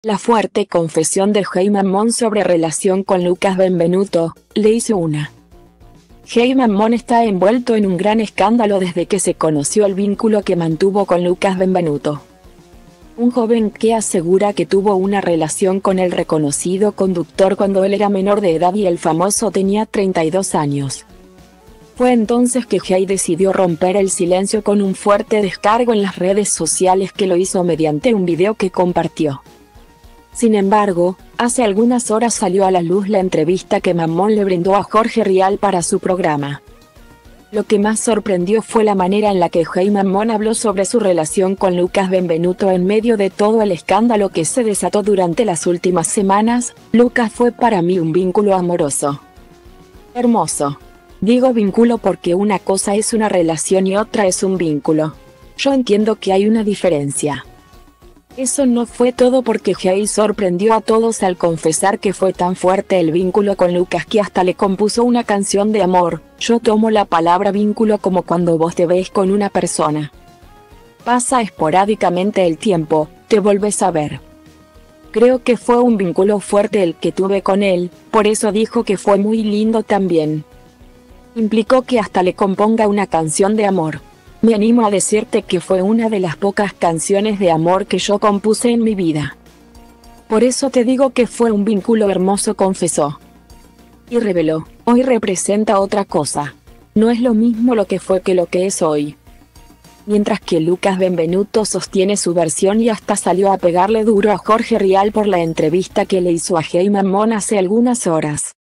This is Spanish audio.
La fuerte confesión de Hey Mamón sobre relación con Lucas Benvenuto, le hizo una. Hey Mamón está envuelto en un gran escándalo desde que se conoció el vínculo que mantuvo con Lucas Benvenuto. Un joven que asegura que tuvo una relación con el reconocido conductor cuando él era menor de edad y el famoso tenía 32 años. Fue entonces que Hey decidió romper el silencio con un fuerte descargo en las redes sociales que lo hizo mediante un video que compartió. Sin embargo, hace algunas horas salió a la luz la entrevista que Mamón le brindó a Jorge Rial para su programa. Lo que más sorprendió fue la manera en la que Hey Mamón habló sobre su relación con Lucas Benvenuto en medio de todo el escándalo que se desató durante las últimas semanas. Lucas fue para mí un vínculo amoroso. Hermoso. Digo vínculo porque una cosa es una relación y otra es un vínculo. Yo entiendo que hay una diferencia. Eso no fue todo porque Hey sorprendió a todos al confesar que fue tan fuerte el vínculo con Lucas que hasta le compuso una canción de amor. Yo tomo la palabra vínculo como cuando vos te ves con una persona. Pasa esporádicamente el tiempo, te volves a ver. Creo que fue un vínculo fuerte el que tuve con él, por eso dijo que fue muy lindo también. Implicó que hasta le componga una canción de amor. Me animo a decirte que fue una de las pocas canciones de amor que yo compuse en mi vida. Por eso te digo que fue un vínculo hermoso, confesó. Y reveló, hoy representa otra cosa. No es lo mismo lo que fue que lo que es hoy. Mientras que Lucas Benvenuto sostiene su versión y hasta salió a pegarle duro a Jorge Rial por la entrevista que le hizo a Hey Mamón hace algunas horas.